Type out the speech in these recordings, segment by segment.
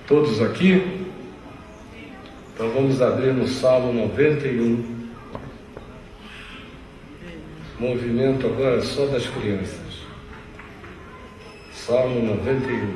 Todos aqui? Então vamos abrir no Salmo 91. Movimento agora só das crianças. Salmo 91.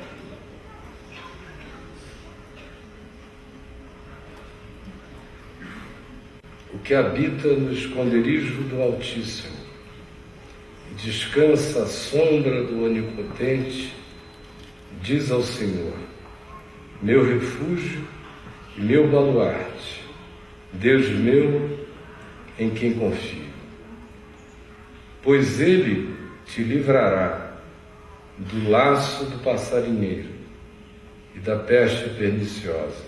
O que habita no esconderijo do Altíssimo, descansa à sombra do Onipotente, diz ao Senhor: meu refúgio e meu baluarte, Deus meu, em quem confio. Pois Ele te livrará do laço do passarinheiro e da peste perniciosa.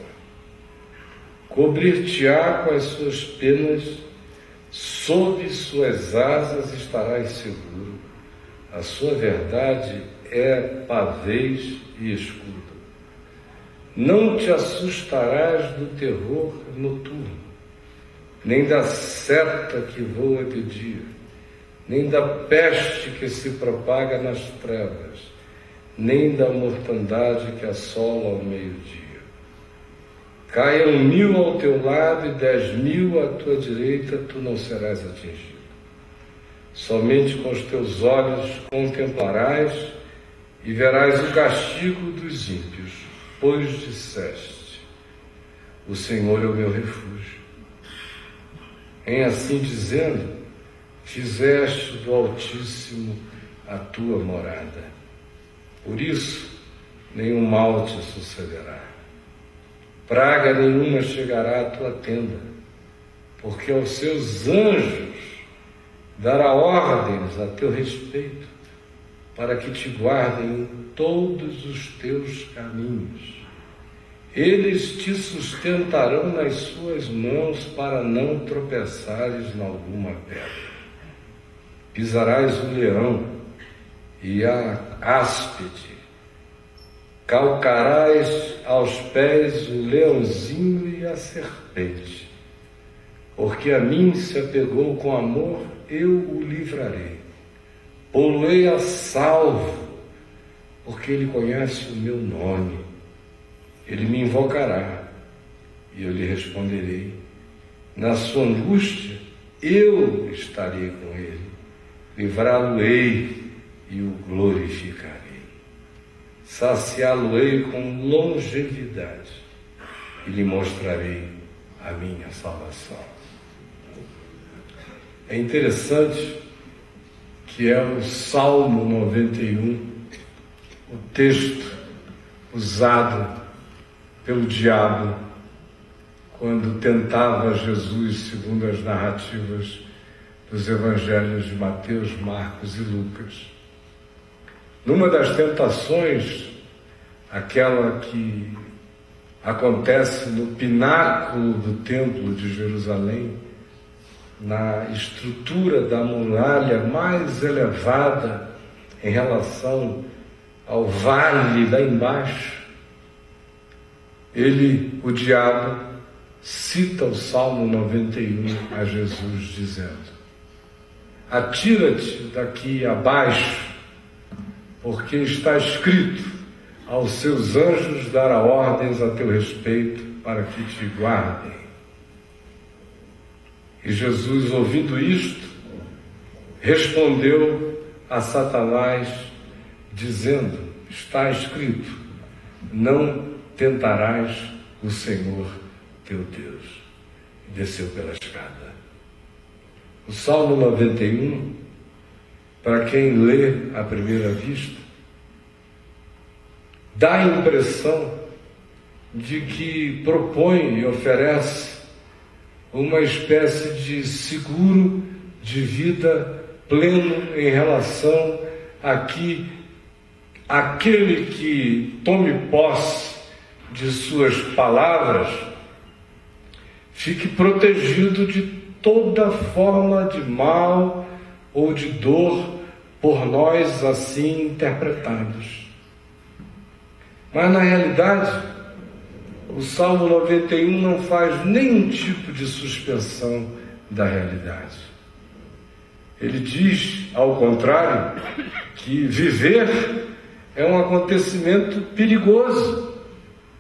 Cobrir-te-á com as suas penas, sob suas asas estarás seguro. A sua verdade é pavês e escudo. Não te assustarás do terror noturno, nem da seta que voa de dia, nem da peste que se propaga nas trevas, nem da mortandade que assola ao meio-dia. Caiam 1000 ao teu lado e 10.000 à tua direita, tu não serás atingido. Somente com os teus olhos contemplarás e verás o castigo dos ímpios, pois disseste: o Senhor é o meu refúgio. Em assim dizendo, fizeste do Altíssimo a tua morada. Por isso, nenhum mal te sucederá. Praga nenhuma chegará à tua tenda, porque aos seus anjos dará ordens a teu respeito, para que te guardem em todos os teus caminhos. Eles te sustentarão nas suas mãos, para não tropeçares em alguma pedra. Pisarás o leão e a áspide, calcarás aos pés o leãozinho e a serpente. Porque a mim se apegou com amor, eu o livrarei. Pô-lo-ei a salvo, porque ele conhece o meu nome. Ele me invocará e eu lhe responderei. Na sua angústia eu estarei com ele. Livrá-lo-ei e o glorificarei. Saciá-lo-ei com longevidade e lhe mostrarei a minha salvação. É interessante que é o Salmo 91, o texto usado pelo diabo quando tentava Jesus, segundo as narrativas dos evangelhos de Mateus, Marcos e Lucas. Numa das tentações, aquela que acontece no pináculo do templo de Jerusalém, na estrutura da muralha mais elevada em relação ao vale lá embaixo, o diabo, cita o Salmo 91 a Jesus, dizendo: atira-te daqui abaixo, porque está escrito: aos seus anjos dará ordens a teu respeito, para que te guardem. E Jesus, ouvindo isto, respondeu a Satanás, dizendo: está escrito, não tentarás o Senhor teu Deus. E desceu pela escada. O Salmo 91, para quem lê à primeira vista, dá a impressão de que propõe e oferece uma espécie de seguro de vida pleno em relação a que aquele que tome posse de suas palavras fique protegido de toda forma de mal ou de dor por nós assim interpretados. Mas na realidade, o Salmo 91 não faz nenhum tipo de suspensão da realidade. Ele diz, ao contrário, que viver é um acontecimento perigoso,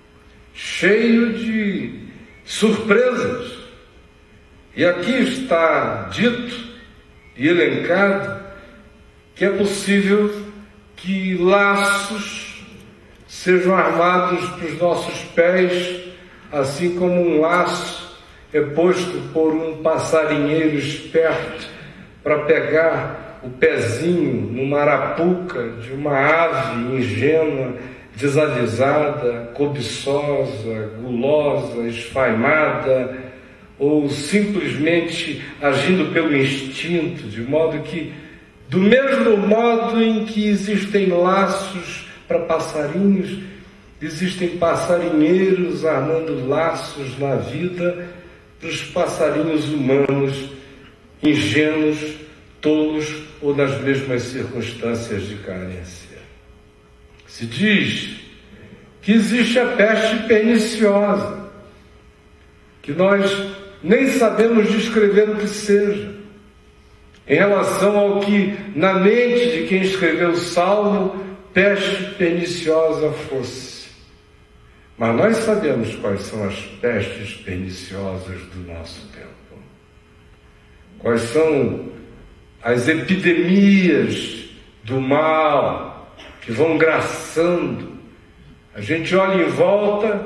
cheio de surpresas. E aqui está dito e elencado que é possível que laços sejam armados para os nossos pés, assim como um laço é posto por um passarinheiro esperto para pegar o pezinho numa arapuca de uma ave ingênua, desavisada, cobiçosa, gulosa, esfaimada, ou simplesmente agindo pelo instinto, de modo que, do mesmo modo em que existem laços para passarinhos, existem passarinheiros armando laços na vida para os passarinhos humanos, ingênuos, tolos ou nas mesmas circunstâncias de carência. Se diz que existe a peste perniciosa, que nós nem sabemos descrever o que seja, em relação ao que na mente de quem escreveu o Salmo, peste perniciosa fosse. Mas nós sabemos quais são as pestes perniciosas do nosso tempo. Quais são as epidemias do mal que vão graçando. A gente olha em volta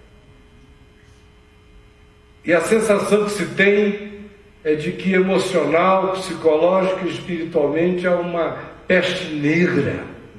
e a sensação que se tem é de que emocional, psicológica e espiritualmente há uma peste negra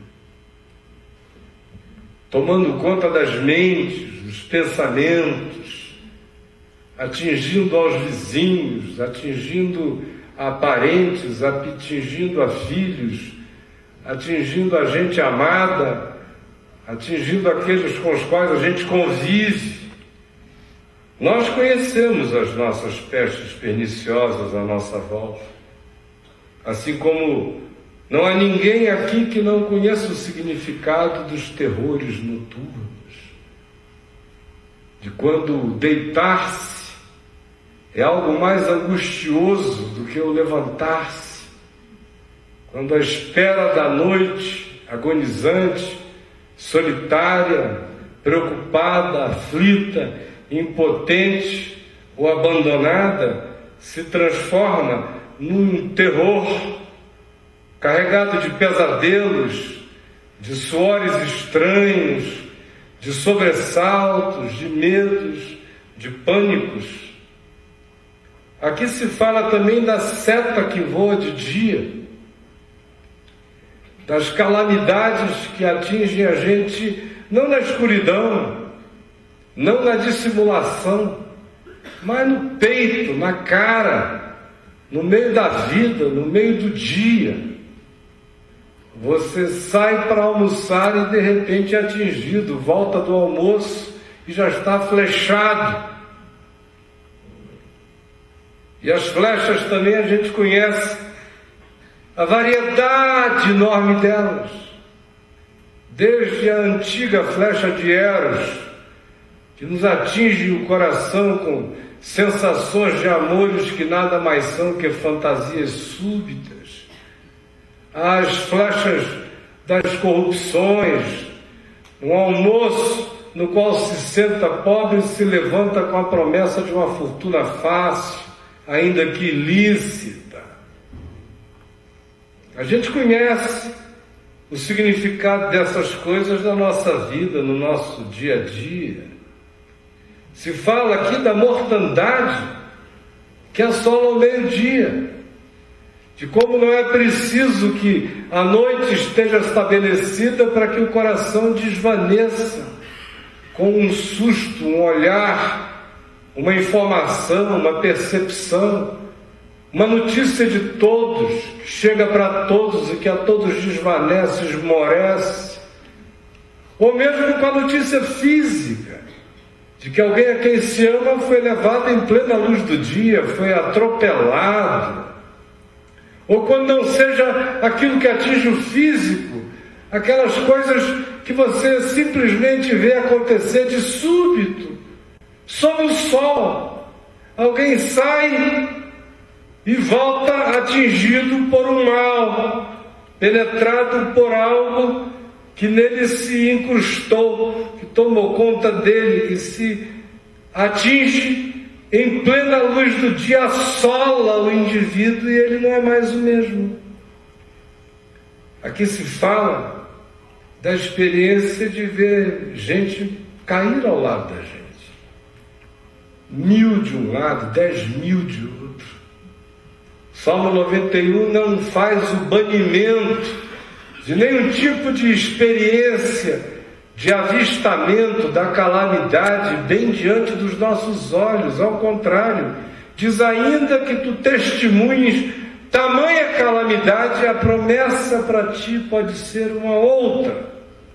tomando conta das mentes, dos pensamentos, atingindo aos vizinhos, atingindo a parentes, atingindo a filhos, atingindo a gente amada, atingindo aqueles com os quais a gente convive. Nós conhecemos as nossas pestes perniciosas à nossa volta, assim como não há ninguém aqui que não conheça o significado dos terrores noturnos, de quando deitar-se é algo mais angustioso do que o levantar-se, quando a espera da noite, agonizante, solitária, preocupada, aflita, impotente ou abandonada, se transforma num terror carregado de pesadelos, de suores estranhos, de sobressaltos, de medos, de pânicos. Aqui se fala também da seta que voa de dia, das calamidades que atingem a gente não na escuridão, não na dissimulação, mas no peito, na cara, no meio da vida, no meio do dia. Você sai para almoçar e de repente é atingido, volta do almoço e já está flechado. E as flechas também a gente conhece a variedade enorme delas, desde a antiga flecha de Eros, que nos atinge o coração com sensações de amores que nada mais são que fantasias súbitas, as flechas das corrupções, um almoço no qual se senta pobre e se levanta com a promessa de uma fortuna fácil, ainda que ilícita. A gente conhece o significado dessas coisas na nossa vida, no nosso dia a dia. Se fala aqui da mortandade que assola ao meio-dia, de como não é preciso que a noite esteja estabelecida para que o coração desvaneça com um susto, um olhar, uma informação, uma percepção, uma notícia de todos, que chega para todos e que a todos desvanece, esmorece, ou mesmo com a notícia física, de que alguém a quem se ama foi levado em plena luz do dia, foi atropelado, ou quando não seja aquilo que atinge o físico, aquelas coisas que você simplesmente vê acontecer de súbito, sob o sol, alguém sai e volta atingido por um mal, penetrado por algo que nele se incrustou, que tomou conta dele, que se atinge em plena luz do dia, assola o indivíduo e ele não é mais o mesmo. Aqui se fala da experiência de ver gente cair ao lado da gente. 1000 de um lado, 10.000 de outro. Salmo 91 não faz o banimento de nenhum tipo de experiência, de avistamento da calamidade bem diante dos nossos olhos. Ao contrário, diz ainda que tu testemunhes tamanha calamidade, a promessa para ti pode ser uma outra.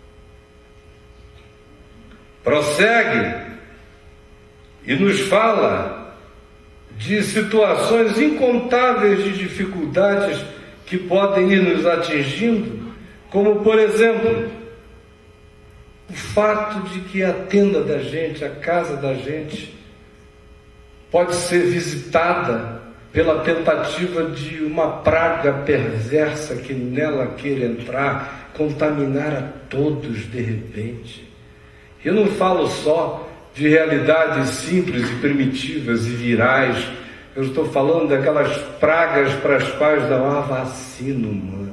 Prossegue e nos fala de situações incontáveis de dificuldades que podem ir nos atingindo, como, por exemplo, o fato de que a tenda da gente, a casa da gente, pode ser visitada pela tentativa de uma praga perversa que nela queira entrar, contaminar a todos de repente. Eu não falo só de realidades simples e primitivas e virais, eu estou falando daquelas pragas para as quais não há vacina humana.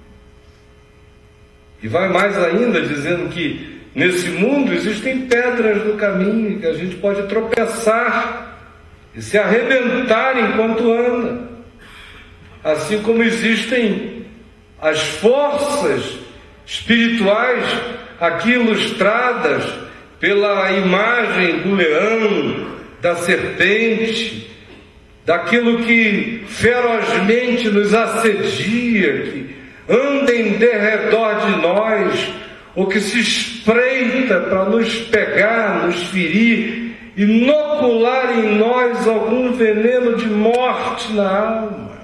E vai mais ainda dizendo que nesse mundo existem pedras no caminho que a gente pode tropeçar e se arrebentar enquanto anda. Assim como existem as forças espirituais aqui ilustradas pela imagem do leão, da serpente, daquilo que ferozmente nos assedia, que anda em derredor de nós, ou que se espreita para nos pegar, nos ferir, inocular em nós algum veneno de morte na alma.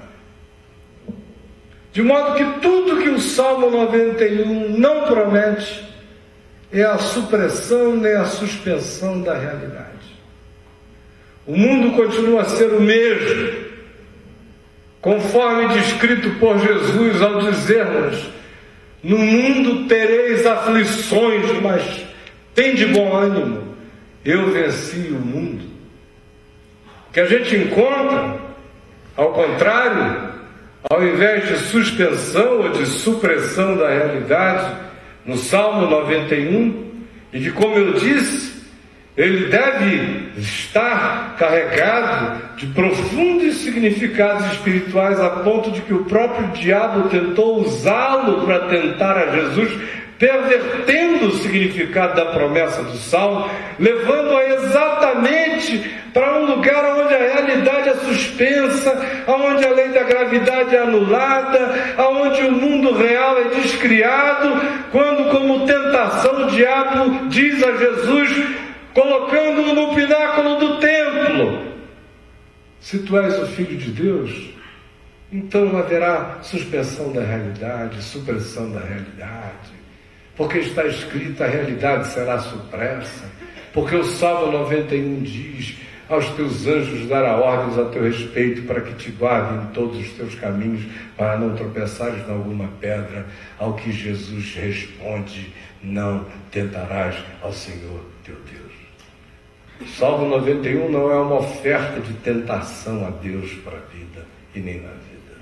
De modo que tudo que o Salmo 91 não promete é a supressão nem a suspensão da realidade. O mundo continua a ser o mesmo, conforme descrito por Jesus ao dizer-nos: no mundo tereis aflições, mas tende bom ânimo, eu venci o mundo. O que a gente encontra, ao contrário, ao invés de suspensão ou de supressão da realidade, no Salmo 91, e que, como eu disse, ele deve estar carregado de profundos significados espirituais, a ponto de que o próprio diabo tentou usá-lo para tentar a Jesus, pervertendo o significado da promessa do Salmo, levando-a exatamente para um lugar onde a realidade é suspensa, onde a lei da gravidade é anulada, onde o mundo real é descriado, quando, como tentação, o diabo diz a Jesus, colocando-o no pináculo do templo: se tu és o Filho de Deus, então haverá suspensão da realidade, supressão da realidade, porque está escrito: a realidade será supressa, porque o Salmo 91 diz: aos teus anjos dará ordens a teu respeito, para que te guardem em todos os teus caminhos, para não tropeçares em alguma pedra. Ao que Jesus responde: não tentarás ao Senhor teu Deus. O Salmo 91 não é uma oferta de tentação a Deus para a vida e nem na vida.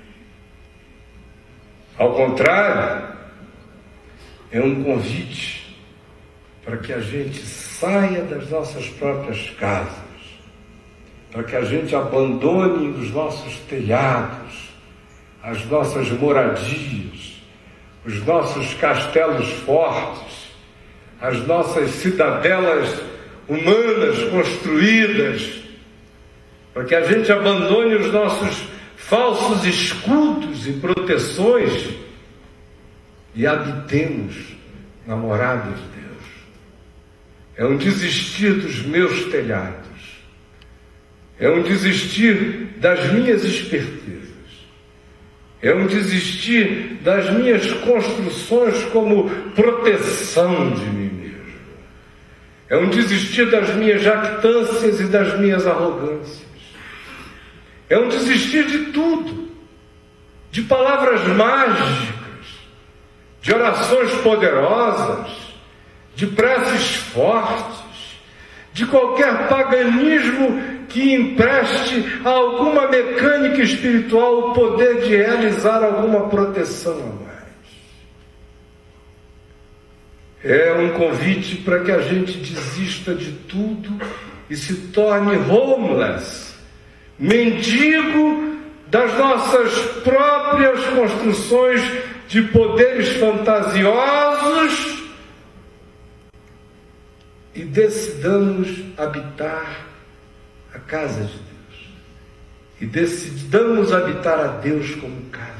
Ao contrário, é um convite para que a gente saia das nossas próprias casas, para que a gente abandone os nossos telhados, as nossas moradias, os nossos castelos fortes, as nossas cidadelas humanas construídas, para que a gente abandone os nossos falsos escudos e proteções e habitemos na morada de Deus. É um desistir dos meus telhados, é um desistir das minhas espertezas, é um desistir das minhas construções como proteção de mim mesmo. É um desistir das minhas jactâncias e das minhas arrogâncias. É um desistir de tudo, de palavras mágicas, de orações poderosas, de preces fortes, de qualquer paganismo que empreste a alguma mecânica espiritual o poder de realizar alguma proteção a mais. É um convite para que a gente desista de tudo e se torne homeless, mendigo das nossas próprias construções de poderes fantasiosos e decidamos habitar a casa de Deus. E decidamos habitar a Deus como casa.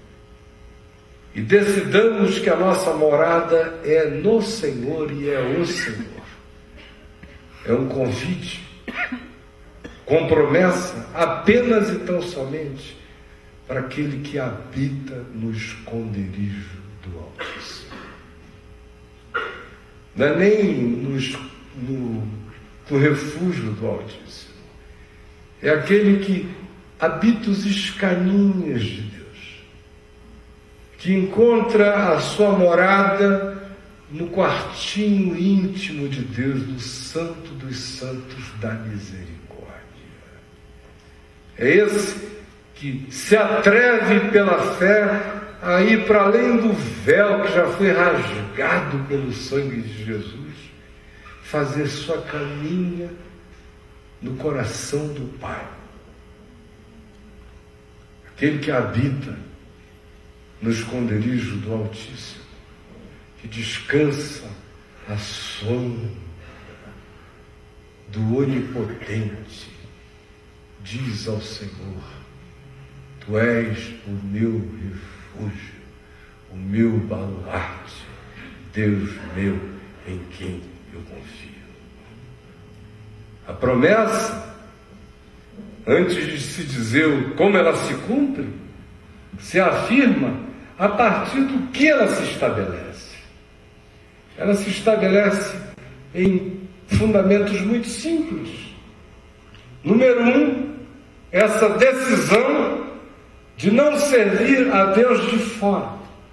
E decidamos que a nossa morada é no Senhor e é o Senhor. É um convite, com promessa, apenas e tão somente para aquele que habita no esconderijo do Altíssimo. Não é nem no refúgio do Altíssimo. É aquele que habita os escaninhos de Deus, que encontra a sua morada no quartinho íntimo de Deus, no Santo dos Santos da Misericórdia. É esse que se atreve pela fé a ir para além do véu que já foi rasgado pelo sangue de Jesus, fazer sua caminha no coração do Pai. Aquele que habita no esconderijo do Altíssimo, que descansa à sombra do Onipotente, diz ao Senhor: Tu és o meu refúgio, o meu baluarte, Deus meu em quem eu confio. A promessa, antes de se dizer como ela se cumpre, se afirma a partir do que ela se estabelece. Ela se estabelece em fundamentos muito simples. Número 1, essa decisão de não servir a Deus de fora,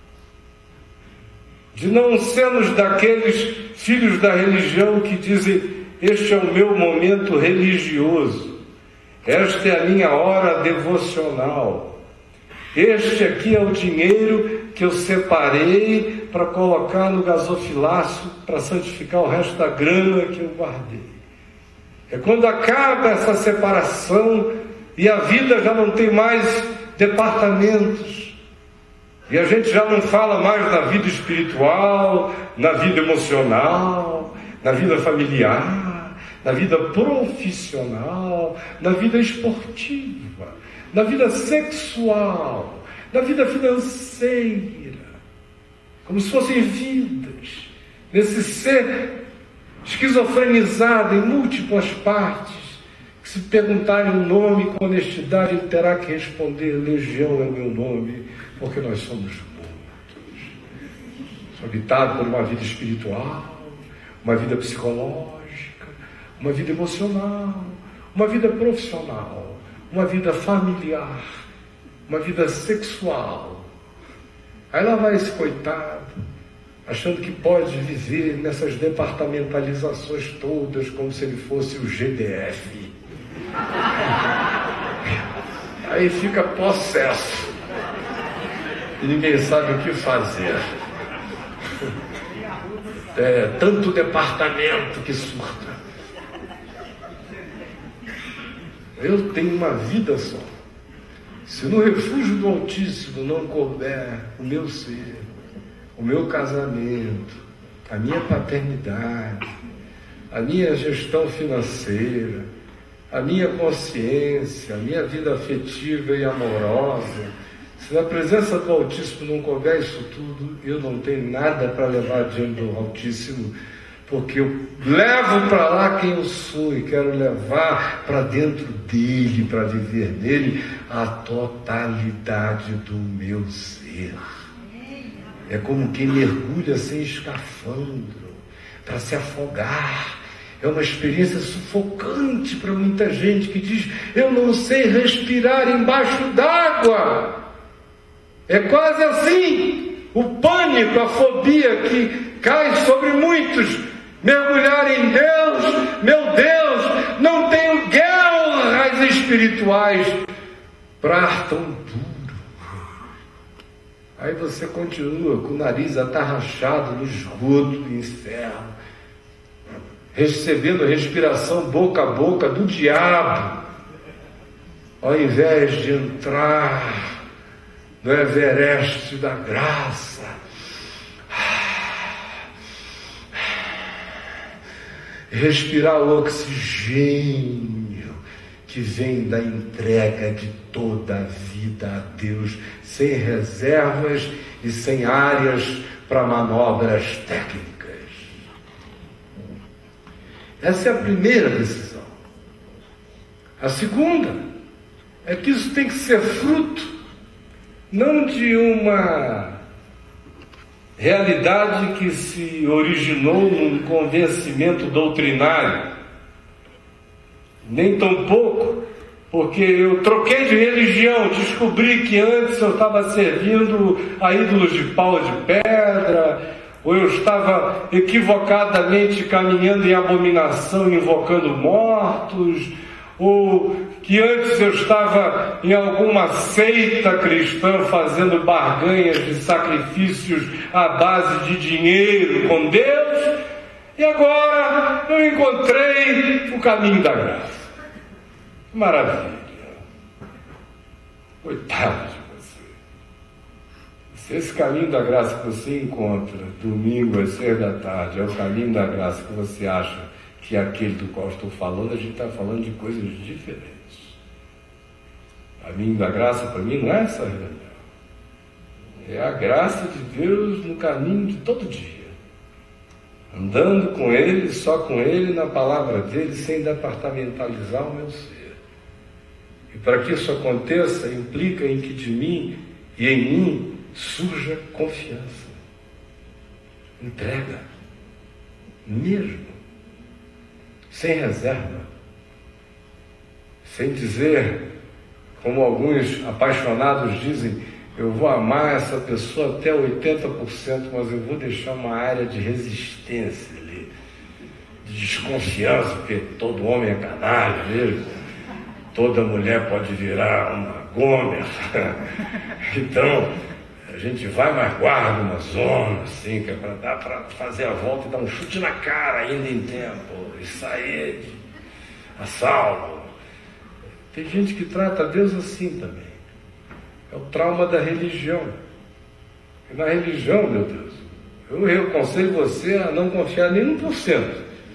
de não sermos daqueles filhos da religião que dizem: este é o meu momento religioso, esta é a minha hora devocional, este aqui é o dinheiro que eu separei para colocar no gasofilácio para santificar o resto da grana que eu guardei. É quando acaba essa separação e a vida já não tem mais departamentos, e a gente já não fala mais na vida espiritual, na vida emocional, na vida familiar, na vida profissional, na vida esportiva, na vida sexual, na vida financeira, como se fossem vidas, nesse ser esquizofrenizado em múltiplas partes, que se perguntarem o nome com honestidade, ele terá que responder: Legião é o meu nome, porque nós somos muitos. Sou habitado por uma vida espiritual, uma vida psicológica, uma vida emocional, uma vida profissional, uma vida familiar, uma vida sexual. Aí lá vai esse coitado, achando que pode viver nessas departamentalizações todas, como se ele fosse o GDF. Aí fica possesso e ninguém sabe o que fazer. É tanto departamento que surta. Eu tenho uma vida só. Se no refúgio do Altíssimo não couber o meu ser, o meu casamento, a minha paternidade, a minha gestão financeira, a minha consciência, a minha vida afetiva e amorosa, se na presença do Altíssimo não couber isso tudo, eu não tenho nada para levar diante do Altíssimo, porque eu levo para lá quem eu sou e quero levar para dentro dele, para viver nele, a totalidade do meu ser. É como quem mergulha sem escafandro, para se afogar. É uma experiência sufocante para muita gente que diz: eu não sei respirar embaixo d'água. É quase assim. o pânico, a fobia que cai sobre muitos. Mergulhar em Deus, meu Deus, não tenho guerras espirituais para ar tão duro. Aí você continua com o nariz atarrachado no esgoto do inferno, recebendo respiração boca a boca do diabo, ao invés de entrar no Everest da graça. Respirar o oxigênio que vem da entrega de toda a vida a Deus, sem reservas e sem áreas para manobras técnicas. Essa é a primeira decisão. A segunda é que isso tem que ser fruto não de uma realidade que se originou num convencimento doutrinário, nem tampouco porque eu troquei de religião, descobri que antes eu estava servindo a ídolos de pau de pedra, ou eu estava equivocadamente caminhando em abominação, invocando mortos, ou que antes eu estava em alguma seita cristã fazendo barganhas de sacrifícios à base de dinheiro com Deus, e agora eu encontrei o caminho da graça. Maravilha! Coitado de você! Se esse caminho da graça que você encontra domingo às 6 da tarde é o caminho da graça que você acha que é aquele do qual estou falando, a gente está falando de coisas diferentes. O caminho da graça para mim não é essa religião. É a graça de Deus no caminho de todo dia. Andando com Ele, só com Ele, na palavra dEle, sem departamentalizar o meu ser. E para que isso aconteça, implica em que de mim e em mim surja confiança. Entrega. Mesmo. Sem reserva, sem dizer, como alguns apaixonados dizem, eu vou amar essa pessoa até 80%, mas eu vou deixar uma área de resistência ali, de desconfiança, porque todo homem é canalha mesmo, toda mulher pode virar uma Gomer, então a gente vai, mas guarda uma zona, assim, que é para dar para fazer a volta e dar um chute na cara ainda em tempo, e sair a salvo. Tem gente que trata Deus assim também. É o trauma da religião. E na religião, meu Deus, eu aconselho você a não confiar nem 1%,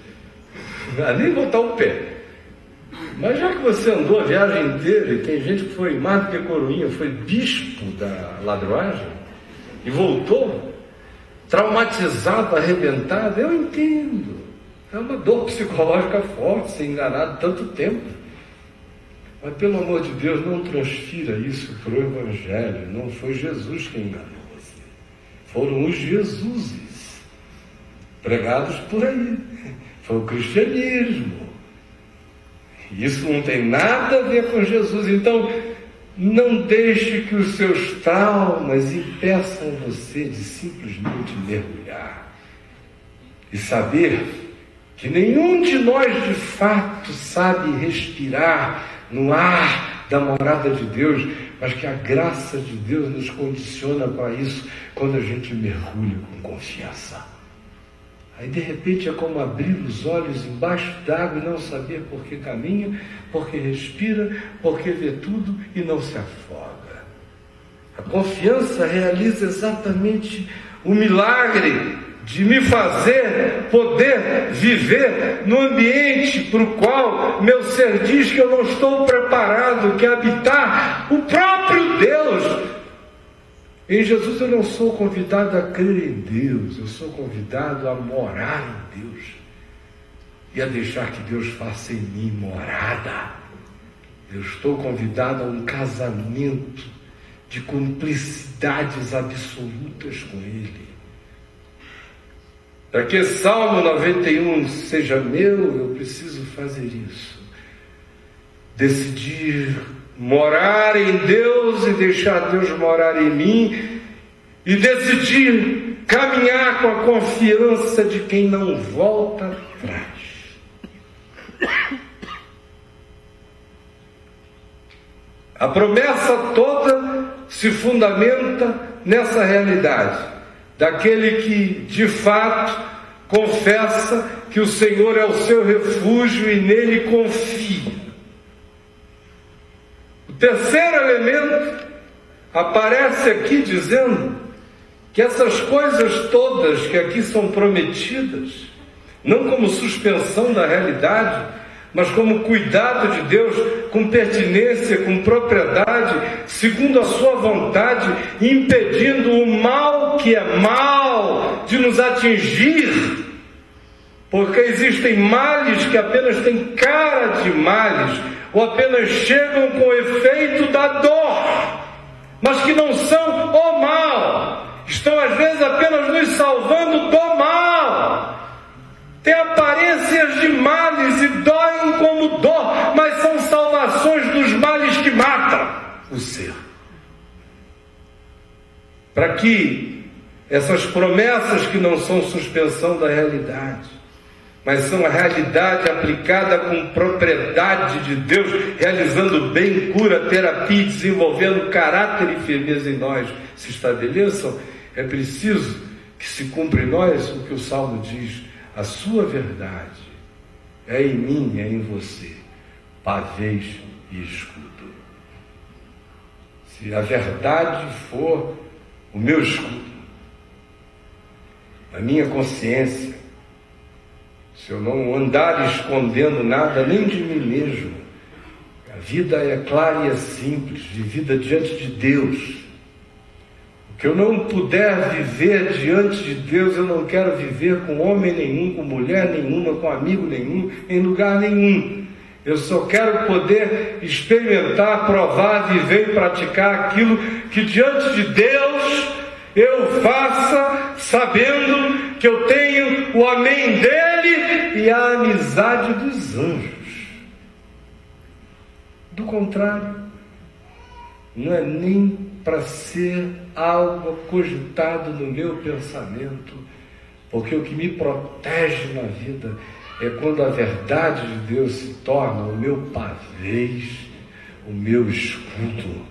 a nem botar o pé. Mas já que você andou a viagem inteira, e tem gente que foi mais do que coroinha, foi bispo da ladroagem, e voltou, traumatizado, arrebentado, eu entendo. É uma dor psicológica forte ser enganado tanto tempo. Mas pelo amor de Deus, não transfira isso para o Evangelho. Não foi Jesus quem enganou você. Foram os Jesuses pregados por aí. Foi o cristianismo. Isso não tem nada a ver com Jesus. Então, não deixe que os seus traumas impeçam você de simplesmente mergulhar e saber que nenhum de nós de fato sabe respirar no ar da morada de Deus, mas que a graça de Deus nos condiciona para isso quando a gente mergulha com confiança. Aí de repente é como abrir os olhos embaixo d'água e não saber por que caminha, por que respira, por que vê tudo e não se afoga. A confiança realiza exatamente o milagre de me fazer poder viver no ambiente para o qual meu ser diz que eu não estou preparado, que é habitar o próprio Deus. Em Jesus eu não sou convidado a crer em Deus, eu sou convidado a morar em Deus e a deixar que Deus faça em mim morada. Eu estou convidado a um casamento de cumplicidades absolutas com Ele. Para que Salmo 91 seja meu, eu preciso fazer isso. Decidir morar em Deus e deixar Deus morar em mim, e decidir caminhar com a confiança de quem não volta atrás. A promessa toda se fundamenta nessa realidade, daquele que de fato confessa que o Senhor é o seu refúgio e nele confia. O terceiro elemento aparece aqui dizendo que essas coisas todas que aqui são prometidas, não como suspensão da realidade, mas como cuidado de Deus, com pertinência, com propriedade, segundo a sua vontade, impedindo o mal que é mal de nos atingir, porque existem males que apenas têm cara de males, ou apenas chegam com o efeito da dor, mas que não são o mal, estão às vezes apenas nos salvando do mal. Tem aparências de males e doem como dor, mas são salvações dos males que matam o ser. Para que essas promessas que não são suspensão da realidade, mas são a realidade aplicada com propriedade de Deus, realizando bem, cura, terapia, desenvolvendo caráter e firmeza em nós, se estabeleçam, é preciso que se cumpra em nós o que o Salmo diz: a sua verdade é em mim, é em você, pavês e escudo. Se a verdade for o meu escudo, a minha consciência, se eu não andar escondendo nada nem de mim mesmo, a vida é clara e é simples, vivida diante de Deus. Que eu não puder viver diante de Deus, eu não quero viver com homem nenhum, com mulher nenhuma, com amigo nenhum, em lugar nenhum. Eu só quero poder experimentar, provar, viver e praticar aquilo que diante de Deus eu faça, sabendo que eu tenho o amém dele e a amizade dos anjos. Do contrário, não é nem para ser algo cogitado no meu pensamento, porque o que me protege na vida é quando a verdade de Deus se torna o meu pavês, o meu escudo,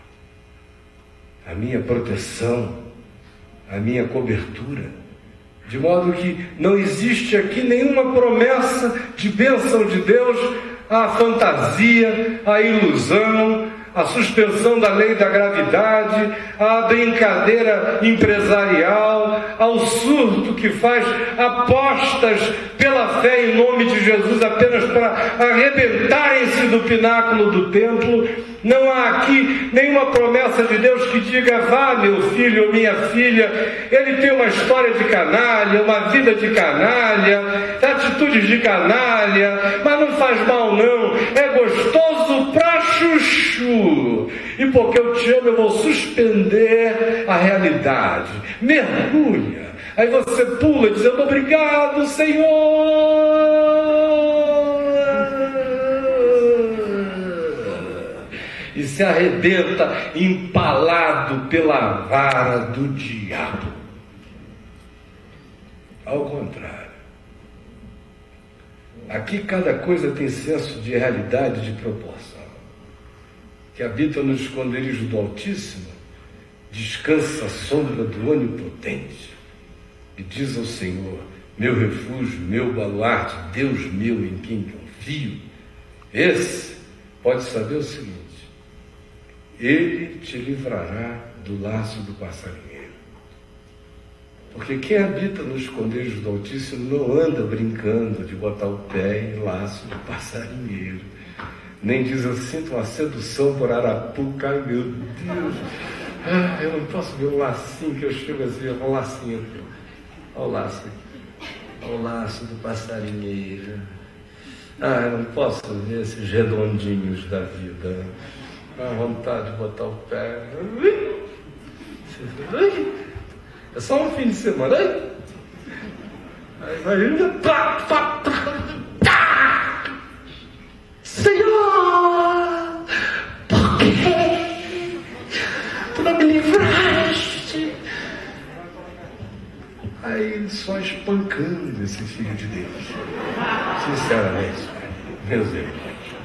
a minha proteção, a minha cobertura, de modo que não existe aqui nenhuma promessa de bênção de Deus à fantasia, à ilusão, a suspensão da lei da gravidade, a brincadeira empresarial, ao surto que faz apostas pela fé em nome de Jesus apenas para arrebentarem-se do pináculo do templo. Não há aqui nenhuma promessa de Deus que diga: vá, meu filho ou minha filha, ele tem uma história de canalha, uma vida de canalha, atitudes de canalha, mas não faz mal não, é gostoso pra chuchu. E porque eu te amo, eu vou suspender a realidade. Mergulha. Aí você pula dizendo: obrigado, Senhor. E se arrebenta empalado pela vara do diabo. Ao contrário. Aqui cada coisa tem senso de realidade, de proporção. Que habita no esconderijo do Altíssimo, descansa à sombra do Onipotente, e diz ao Senhor: meu refúgio, meu baluarte, Deus meu em quem confio. Esse pode saber o seguinte: ele te livrará do laço do passarinheiro. Porque quem habita no esconderijo do Altíssimo não anda brincando de botar o pé em laço do passarinheiro. Nem diz: eu sinto uma sedução por arapuca. Ai, meu Deus, eu não posso ver um lacinho que eu chego assim, um lacinho aqui. Olha o laço aqui. Olha o laço do passarinheiro. Eu não posso ver esses redondinhos da vida. Dá vontade de botar o pé. É só um fim de semana. Aí vai ainda. Senhor, por que tu não me livraste desse Filho de Deus. Sinceramente, meus irmãos.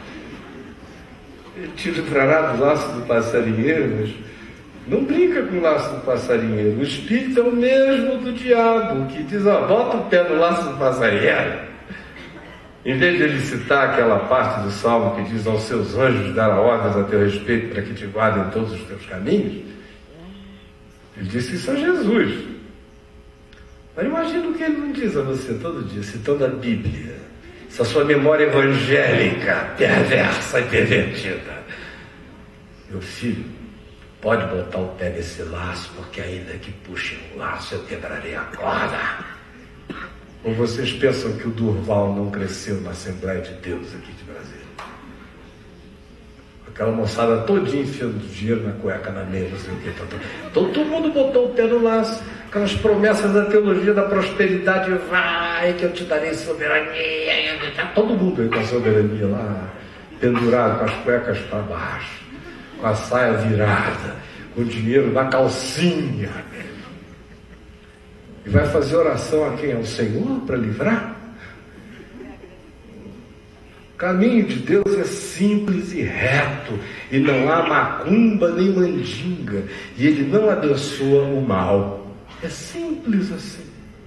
Ele te livrará do laço do passarinheiro, mas não brinca com o laço do passarinheiro. O espírito é o mesmo do diabo, que diz, ó, bota o pé no laço do passarinheiro. Em vez de ele citar aquela parte do Salmo que diz, aos seus anjos dará ordens a teu respeito para que te guardem todos os teus caminhos, ele disse isso a Jesus. Mas imagina o que ele não diz a você todo dia, citando a Bíblia, essa sua memória evangélica, perversa e pervertida. Meu filho, pode botar o pé nesse laço, porque ainda que puxe o laço, eu quebrarei a corda. Ou vocês pensam que o Durval não cresceu na Assembleia de Deus aqui de Brasília? Aquela moçada todinha enfiando dinheiro na cueca, na meia, não sei o que. Todo mundo botou o pé no laço. Aquelas promessas da teologia da prosperidade, vai que eu te darei soberania. Todo mundo aí com a soberania lá, pendurado com as cuecas para baixo, com a saia virada, com o dinheiro na calcinha. E vai fazer oração a quem? Ao Senhor para livrar? O caminho de Deus é simples e reto, e não há macumba nem mandinga, e Ele não abençoa o mal. É simples assim.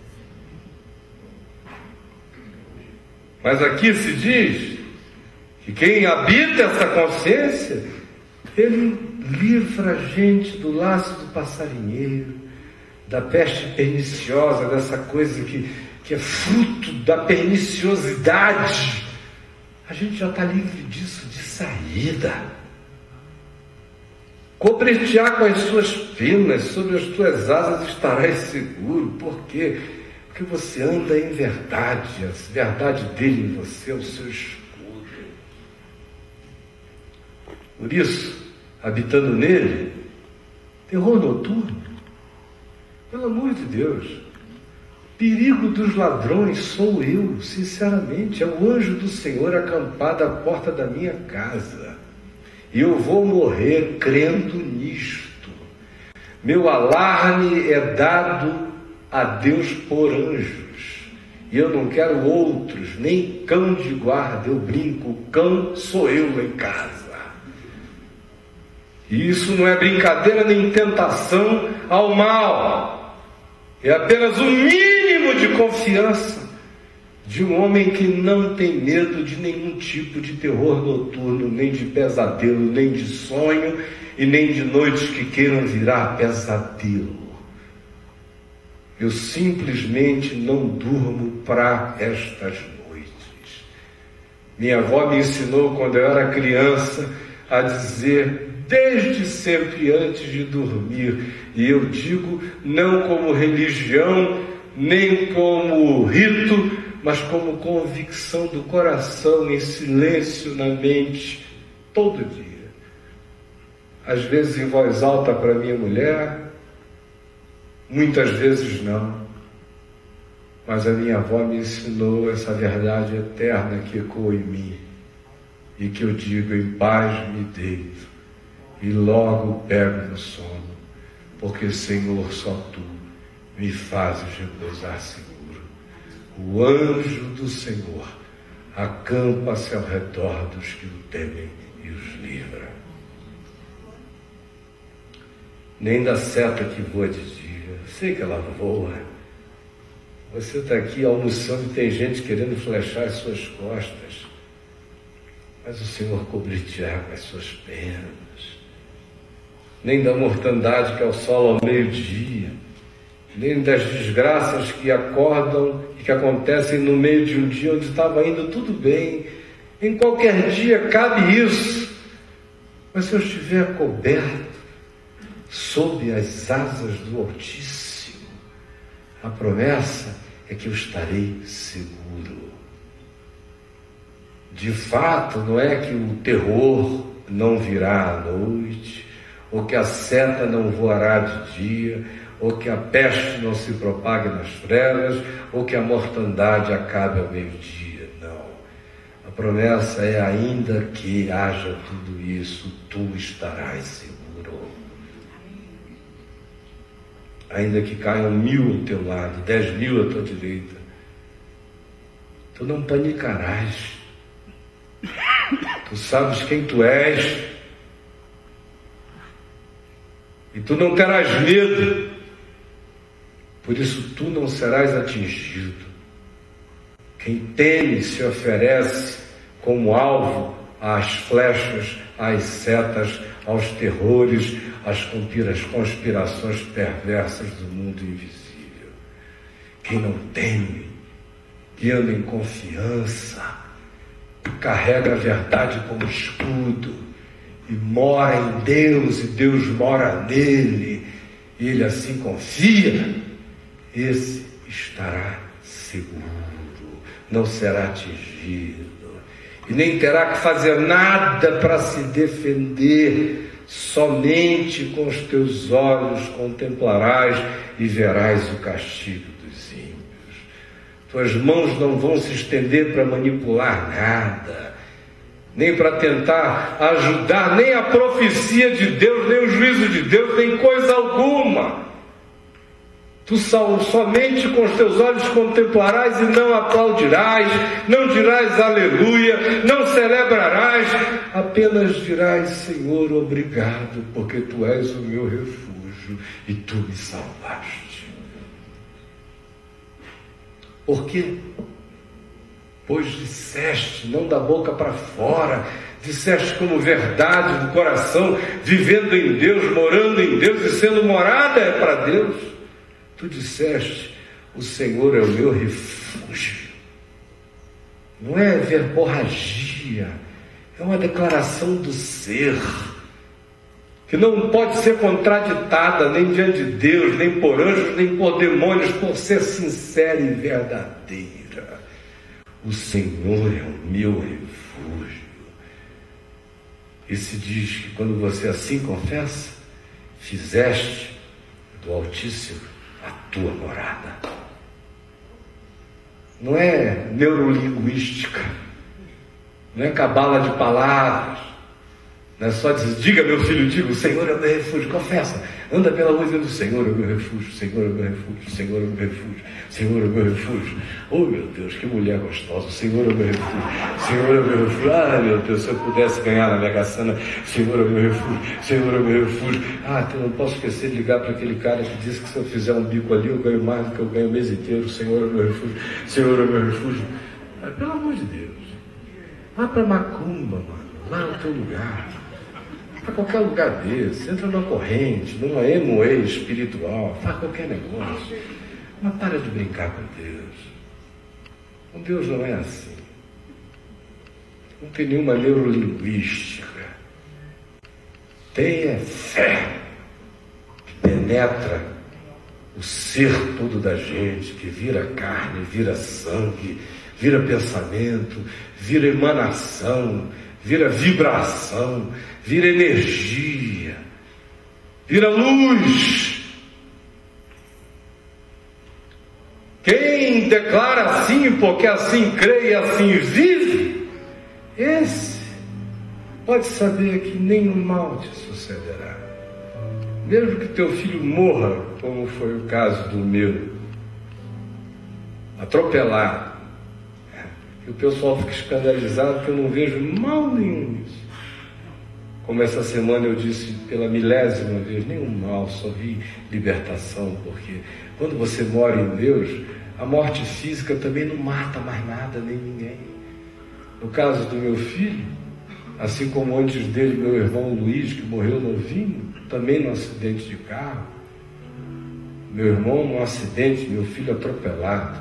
Mas aqui se diz que quem habita essa consciência, ele livra a gente do laço do passarinheiro, da peste perniciosa, dessa coisa que é fruto da perniciosidade. A gente já está livre disso de saída. Cobrir-te-á com as suas penas, sobre as tuas asas estarás seguro. Por quê? Porque você anda em verdade, a verdade dele em você é o seu escudo. Por isso, habitando nele, terror noturno, pelo amor de Deus, perigo dos ladrões sou eu, sinceramente, é o anjo do Senhor acampado à porta da minha casa. E eu vou morrer crendo nisto. Meu alarme é dado a Deus por anjos. E eu não quero outros, nem cão de guarda. Eu brinco, o cão sou eu em casa. E isso não é brincadeira nem tentação ao mal. É apenas o mínimo de confiança de um homem que não tem medo de nenhum tipo de terror noturno, nem de pesadelo, nem de sonho, e nem de noites que queiram virar pesadelo. Eu simplesmente não durmo para estas noites. Minha avó me ensinou, quando eu era criança, a dizer desde sempre antes de dormir, e eu digo não como religião, nem como rito, mas como convicção do coração, em silêncio na mente, todo dia. Às vezes em voz alta para minha mulher, muitas vezes não. Mas a minha avó me ensinou essa verdade eterna que ecoa em mim, e que eu digo, em paz me deito, e logo pego no sono, porque, Senhor, só Tu me fazes repousar seguro. O anjo do Senhor acampa-se ao redor dos que o temem e os livra. Nem da seta que voa de dia, sei que ela voa. Você está aqui almoçando e tem gente querendo flechar as suas costas, mas o Senhor cobrir-te-á com as suas penas. Nem da mortandade que assola ao meio-dia, nem das desgraças que acordam e que acontecem no meio de um dia onde estava indo tudo bem. Em qualquer dia cabe isso. Mas se eu estiver coberto sob as asas do Altíssimo, a promessa é que eu estarei seguro. De fato, não é que o terror não virá à noite, ou que a seta não voará de dia, ou que a peste não se propague nas trevas, ou que a mortandade acabe ao meio-dia. Não. A promessa é, ainda que haja tudo isso, tu estarás seguro. Ainda que caiam 1000 ao teu lado, 10.000 à tua direita, tu não panicarás. Tu sabes quem tu és. E tu não terás medo. Por isso tu não serás atingido. Quem teme se oferece como alvo às flechas, às setas, aos terrores, às conspirações perversas do mundo invisível. Quem não teme, que anda em confiança, carrega a verdade como escudo e mora em Deus e Deus mora nele, e ele assim confia, esse estará seguro, não será atingido e nem terá que fazer nada para se defender. Somente com os teus olhos contemplarás e verás o castigo dos ímpios. Tuas mãos não vão se estender para manipular nada, nem para tentar ajudar, nem a profecia de Deus, nem o juízo de Deus, nem coisa alguma. Tu somente com os teus olhos contemplarás e não aplaudirás, não dirás aleluia, não celebrarás, apenas dirás: Senhor, obrigado, porque tu és o meu refúgio e tu me salvaste. Por quê? Pois disseste, não da boca para fora, disseste como verdade do coração, vivendo em Deus, morando em Deus e sendo morada para Deus. Tu disseste: o Senhor é o meu refúgio. Não é verborragia, é uma declaração do ser, que não pode ser contraditada nem diante de Deus, nem por anjos, nem por demônios, por ser sincera e verdadeira. O Senhor é o meu refúgio. E se diz que quando você assim confessa, fizeste do Altíssimo a tua morada. Não é neurolinguística, não é cabala de palavras, não é só dizer: diga, meu filho, diga, o Senhor é o meu refúgio. Confessa, anda pela rua dizendo: o Senhor é o meu refúgio, o Senhor é o meu refúgio, o Senhor é o meu refúgio, o Senhor é o meu refúgio. Oh meu Deus, que mulher gostosa, o Senhor é o meu refúgio, o Senhor é o meu refúgio. Ah meu Deus, se eu pudesse ganhar na Mega Sena, o Senhor é o meu refúgio, o Senhor é o meu refúgio. Ah, eu não posso esquecer de ligar para aquele cara que disse que se eu fizer um bico ali eu ganho mais do que eu ganho o mês inteiro. O Senhor é o meu refúgio, o Senhor é o meu refúgio. Ah, pelo amor de Deus, vá para Macumba, mano, lá no teu lugar, para qualquer lugar desse, entra numa corrente, numa emoê espiritual, faz qualquer negócio, mas para de brincar com Deus. Com Deus não é assim. Não tem nenhuma neurolinguística. Tenha fé que penetra o ser todo da gente, que vira carne, vira sangue, vira pensamento, vira emanação, vira vibração, vira energia, vira luz. Quem declara assim porque assim crê e assim vive, esse pode saber que nenhum mal te sucederá. Mesmo que teu filho morra, como foi o caso do meu, atropelado, e o pessoal fica escandalizado que eu não vejo mal nenhum nisso. Como essa semana eu disse pela 1000ª vez, nenhum mal, só vi libertação, porque quando você mora em Deus, a morte física também não mata mais nada, nem ninguém. No caso do meu filho, assim como antes dele meu irmão Luiz, que morreu novinho, também num acidente de carro, meu irmão num acidente, meu filho atropelado.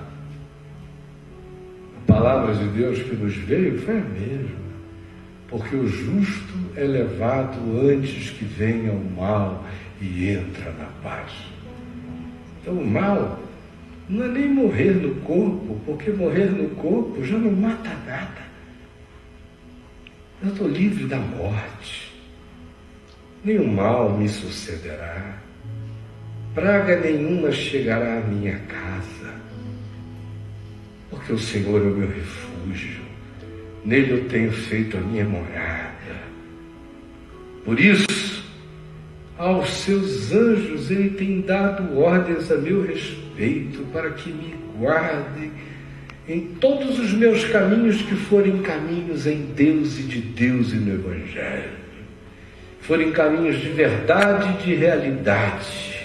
A palavra de Deus que nos veio foi a mesma, porque o justo é levado antes que venha o mal e entra na paz. Então o mal não é nem morrer no corpo, porque morrer no corpo já não mata nada. Eu estou livre da morte, nenhum mal me sucederá, praga nenhuma chegará à minha casa, porque o Senhor é o meu refúgio, nele eu tenho feito a minha morada. Por isso, aos seus anjos ele tem dado ordens a meu respeito, para que me guardem em todos os meus caminhos que forem caminhos em Deus e de Deus e no Evangelho, forem caminhos de verdade e de realidade,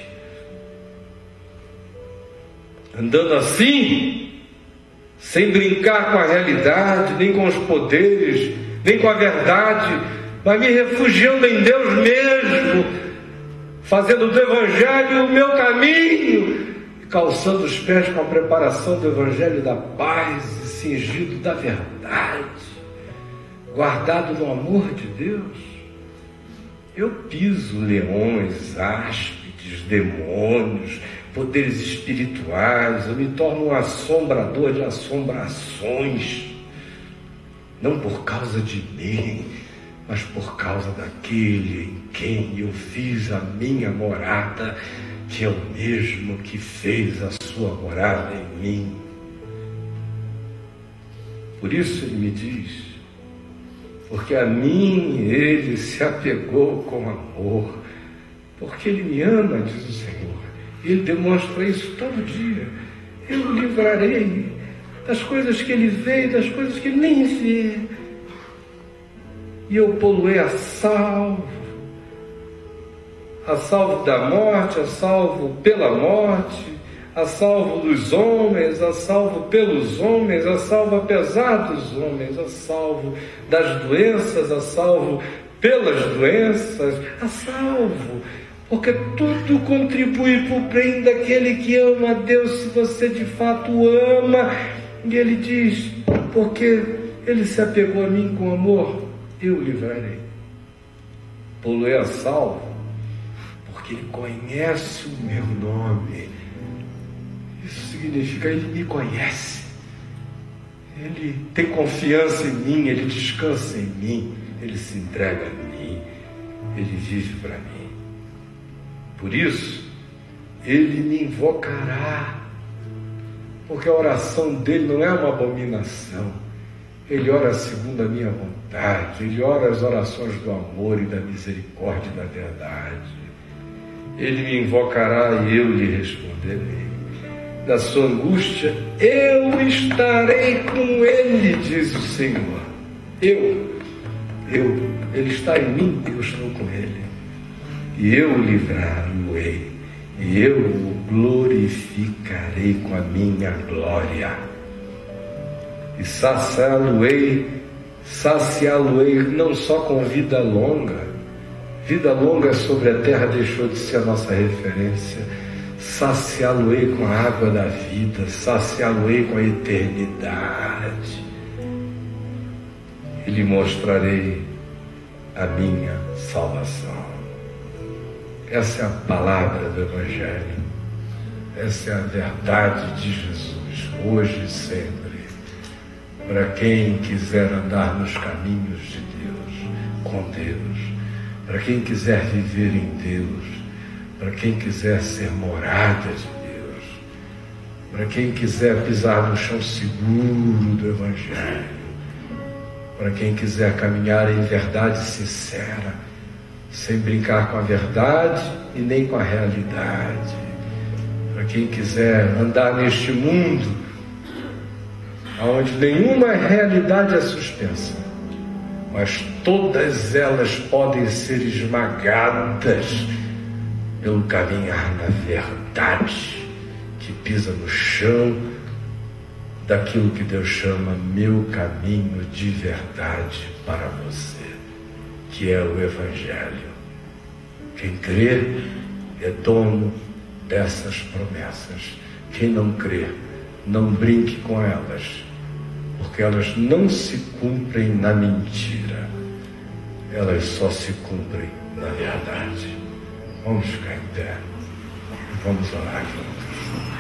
andando assim, sem brincar com a realidade, nem com os poderes, nem com a verdade, mas me refugiando em Deus mesmo, fazendo do Evangelho o meu caminho, calçando os pés com a preparação do Evangelho da paz e cingido da verdade, guardado no amor de Deus. Eu piso leões, áspides, demônios, poderes espirituais, eu me torno um assombrador de assombrações, não por causa de mim, mas por causa daquele em quem eu fiz a minha morada, que é o mesmo que fez a sua morada em mim. Por isso ele me diz, porque a mim ele se apegou com amor, porque ele me ama, diz o Senhor. Ele demonstra isso todo dia. Eu o livrarei das coisas que ele vê e das coisas que ele nem vê. E eu pô-lo-ei a salvo da morte, a salvo pela morte, a salvo dos homens, a salvo pelos homens, a salvo apesar dos homens, a salvo das doenças, a salvo pelas doenças, a salvo, porque tudo contribui para o bem daquele que ama a Deus, se você de fato o ama. E ele diz, porque ele se apegou a mim com amor, eu o livrarei. Pô-lo-ei a salvo, porque ele conhece o meu nome. Isso significa ele me conhece. Ele tem confiança em mim, ele descansa em mim, ele se entrega a mim, ele vive para mim. Por isso, ele me invocará, porque a oração dele não é uma abominação. Ele ora segundo a minha vontade, ele ora as orações do amor e da misericórdia e da verdade. Ele me invocará e eu lhe responderei. Da sua angústia, eu estarei com ele, diz o Senhor. Ele está em mim, eu estou com ele. E eu o livrá-lo-ei, e eu o glorificarei com a minha glória. E saciá-lo-ei não só com vida longa. Vida longa sobre a terra deixou de ser a nossa referência. Saciá-lo-ei com a água da vida, saciá-lo-ei com a eternidade. E lhe mostrarei a minha salvação. Essa é a palavra do Evangelho. Essa é a verdade de Jesus, hoje e sempre. Para quem quiser andar nos caminhos de Deus, com Deus. Para quem quiser viver em Deus. Para quem quiser ser morada de Deus. Para quem quiser pisar no chão seguro do Evangelho. Para quem quiser caminhar em verdade sincera, sem brincar com a verdade e nem com a realidade. Para quem quiser andar neste mundo onde nenhuma realidade é suspensa, mas todas elas podem ser esmagadas pelo caminhar na verdade, que pisa no chão daquilo que Deus chama meu caminho de verdade para você, que é o Evangelho. Quem crê é dono dessas promessas. Quem não crê, não brinque com elas, porque elas não se cumprem na mentira, elas só se cumprem na verdade. Vamos ficar em pé, vamos orar juntos.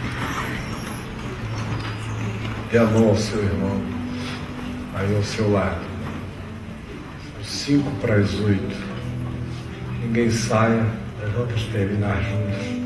Dê a mão ao seu irmão, aí ao seu lado. 5 para as 8. Ninguém saia, nós vamos terminar juntos.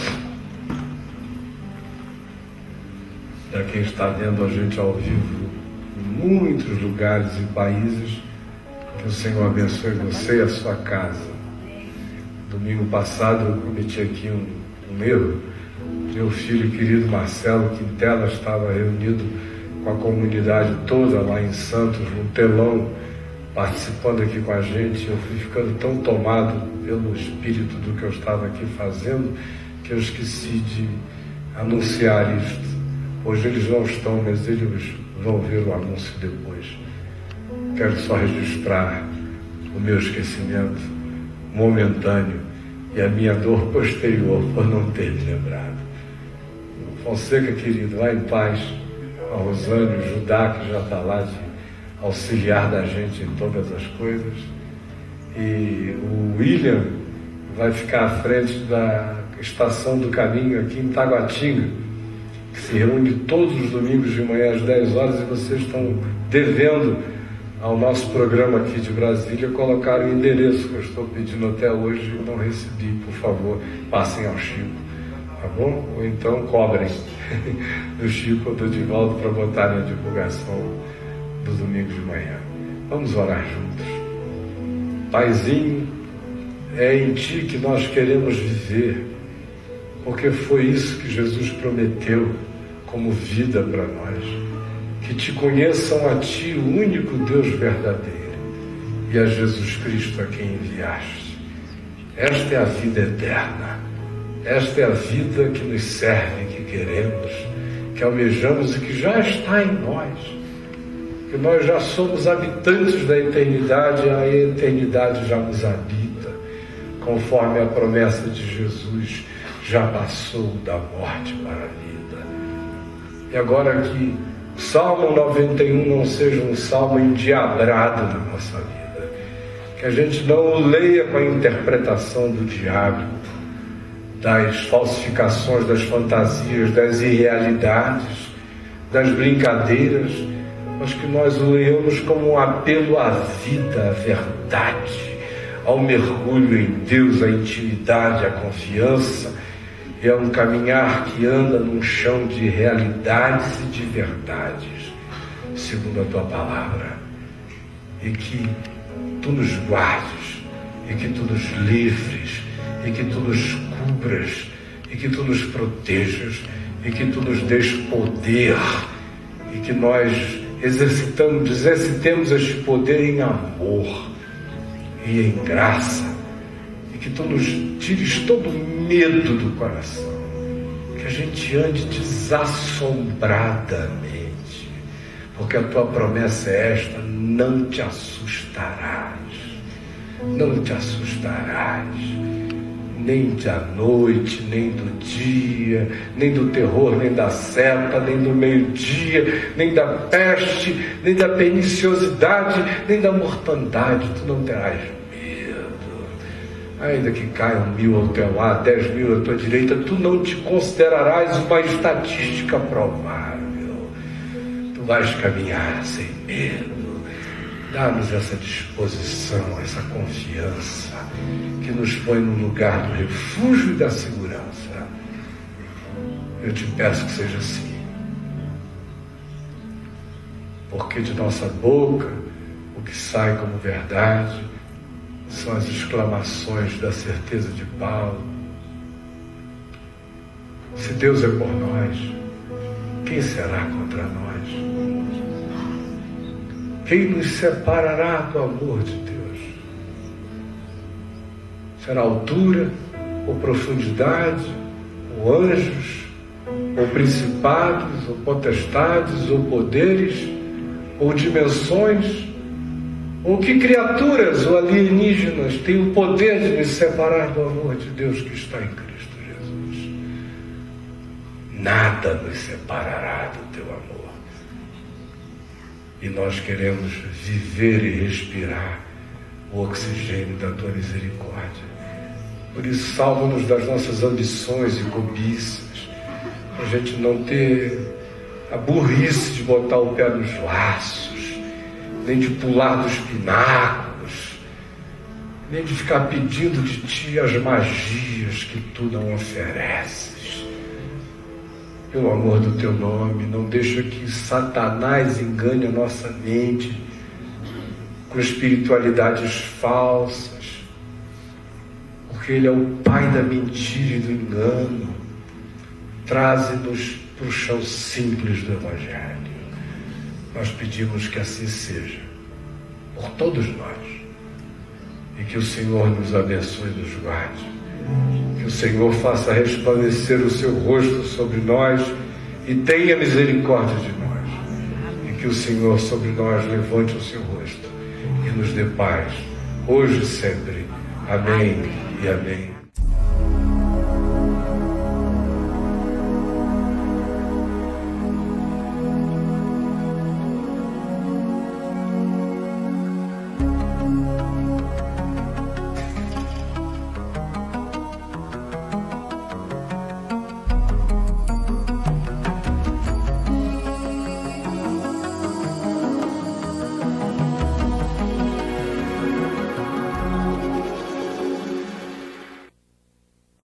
Para quem está vendo a gente ao vivo em muitos lugares e países, que o Senhor abençoe você e a sua casa. Domingo passado eu cometi aqui um erro. Meu filho querido Marcelo Quintela estava reunido com a comunidade toda lá em Santos, no telão, participando aqui com a gente. Eu fui ficando tão tomado pelo espírito do que eu estava aqui fazendo, que eu esqueci de anunciar isto. Hoje eles não estão, mas eles vão ver o anúncio depois. Quero só registrar o meu esquecimento momentâneo e a minha dor posterior por não ter me lembrado. Fonseca, querido, vá em paz. A Rosane, o Judá, que já está lá de auxiliar da gente em todas as coisas. E o William vai ficar à frente da Estação do Caminho aqui em Taguatinga, que se reúne todos os domingos de manhã às 10 horas, e vocês estão devendo ao nosso programa aqui de Brasília colocar o endereço que eu estou pedindo até hoje e não recebi. Por favor, passem ao Chico, tá bom? Ou então cobrem do Chico ou do Divaldo para botarem a divulgação do domingo de manhã. Vamos orar juntos. Paizinho, é em Ti que nós queremos viver, porque foi isso que Jesus prometeu como vida para nós. Que Te conheçam a Ti, o único Deus verdadeiro, e a Jesus Cristo a quem enviaste. Esta é a vida eterna. Esta é a vida que nos serve, que queremos, que almejamos e que já está em nós. Que nós já somos habitantes da eternidade, a eternidade já nos habita, conforme a promessa de Jesus, já passou da morte para a vida. E agora que o Salmo 91 não seja um salmo endiabrado na nossa vida, que a gente não o leia com a interpretação do diabo, das falsificações, das fantasias, das irrealidades, das brincadeiras, mas que nós o leiamos como um apelo à vida, à verdade, ao mergulho em Deus, à intimidade, à confiança. É um caminhar que anda num chão de realidades e de verdades, segundo a Tua palavra. E que Tu nos guardes, e que Tu nos livres, e que Tu nos cubras, e que Tu nos protejas, e que Tu nos dês poder, e que nós exercitemos este poder em amor e em graça, e que Tu nos tires todo o medo do coração, que a gente ande desassombradamente, porque a Tua promessa é esta: não te assustarás, não te assustarás, nem da noite, nem do dia, nem do terror, nem da seta, nem do meio-dia, nem da peste, nem da perniciosidade, nem da mortandade. Tu não terás medo. Ainda que caiam 1000 ao teu lado, 10.000 à tua direita, tu não te considerarás uma estatística provável. Tu vais caminhar sem medo. Dá-nos essa disposição, essa confiança, que nos põe no lugar do refúgio e da segurança. Eu te peço que seja assim. Porque de nossa boca, o que sai como verdade são as exclamações da certeza de Paulo. Se Deus é por nós, quem será contra nós? Quem nos separará do amor de Deus? Será altura, ou profundidade, ou anjos, ou principados, ou potestades, ou poderes, ou dimensões, ou que criaturas ou alienígenas têm o poder de nos separar do amor de Deus que está em Cristo Jesus? Nada nos separará do Teu amor. E nós queremos viver e respirar o oxigênio da Tua misericórdia. Por isso, salva-nos das nossas ambições e cobiças, para a gente não ter a burrice de botar o pé nos laços, nem de pular dos pináculos, nem de ficar pedindo de Ti as magias que Tu não ofereces. Pelo amor do Teu nome, não deixa que Satanás engane a nossa mente com espiritualidades falsas, porque ele é o pai da mentira e do engano. Traze-nos para o chão simples do Evangelho. Nós pedimos que assim seja, por todos nós, e que o Senhor nos abençoe e nos guarde, que o Senhor faça resplandecer o seu rosto sobre nós e tenha misericórdia de nós, e que o Senhor sobre nós levante o seu rosto e nos dê paz, hoje e sempre. Amém e amém.